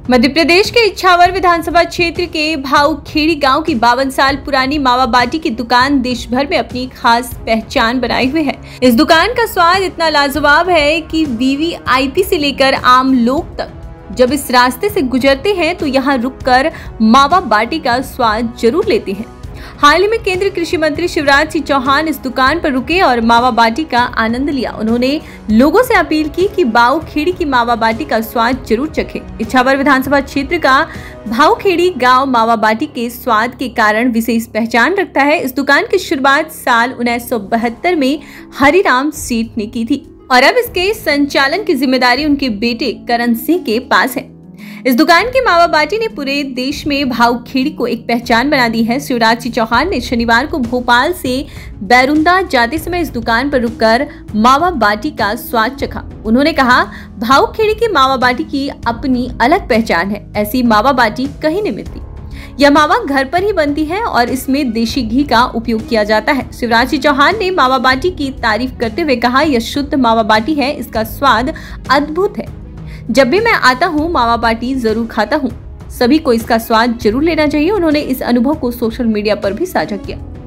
मध्य प्रदेश के इछावर विधानसभा क्षेत्र के भाऊखेड़ी गांव की 52 साल पुरानी मावा बाटी की दुकान देश भर में अपनी खास पहचान बनाए हुए है। इस दुकान का स्वाद इतना लाजवाब है कि वीवीआईपी से लेकर आम लोग तक जब इस रास्ते से गुजरते हैं तो यहाँ रुककर मावा बाटी का स्वाद जरूर लेते हैं। हाल ही में केंद्रीय कृषि मंत्री शिवराज सिंह चौहान इस दुकान पर रुके और मावा बाटी का आनंद लिया। उन्होंने लोगों से अपील की कि भाऊखेड़ी की मावा बाटी का स्वाद जरूर चखें। इछावर विधानसभा क्षेत्र का भाऊखेड़ी गांव मावा बाटी के स्वाद के कारण विशेष पहचान रखता है। इस दुकान की शुरुआत साल 1972 में हरिराम सेठ ने की थी और अब इसके संचालन की जिम्मेदारी उनके बेटे करण सिंह के पास है। इस दुकान की मावा बाटी ने पूरे देश में भाऊखेड़ी को एक पहचान बना दी है। शिवराज सिंह चौहान ने शनिवार को भोपाल से बैरुंदा जाते समय इस दुकान पर रुककर मावा बाटी का स्वाद चखा। उन्होंने कहा, भाऊखेड़ी की मावा बाटी की अपनी अलग पहचान है। ऐसी मावा बाटी कहीं नहीं मिलती। यह मावा घर पर ही बनती है और इसमें देशी घी का उपयोग किया जाता है। शिवराज सिंह चौहान ने मावा बाटी की तारीफ करते हुए कहा, यह शुद्ध मावा बाटी है, इसका स्वाद अद्भुत है। जब भी मैं आता हूँ मावा बाटी जरूर खाता हूँ। सभी को इसका स्वाद जरूर लेना चाहिए। उन्होंने इस अनुभव को सोशल मीडिया पर भी साझा किया।